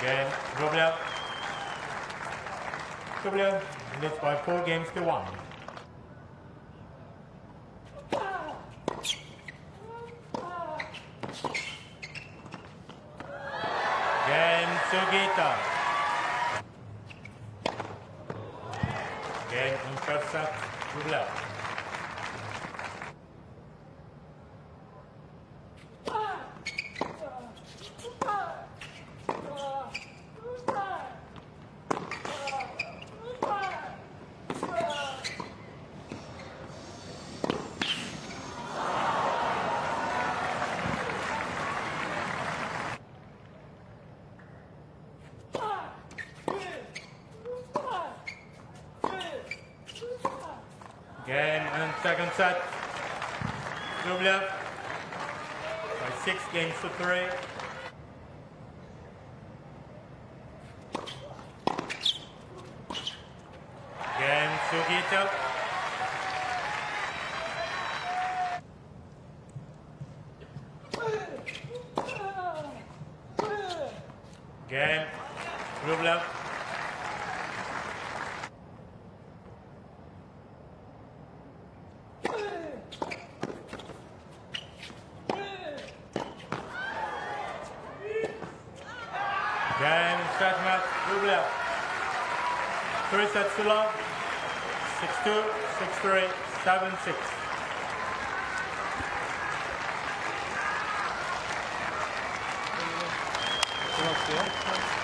Game, Rublev. Rublev leads by 4-1. Game, Sugita. Game in first set, Rublev. Game and second set, Rublev by 6-3. Game, Sugita. Game, Rublev. Game, stretch match, Rublev. 3 sets to love. 6-2, 6-3, 7-6. Gracias.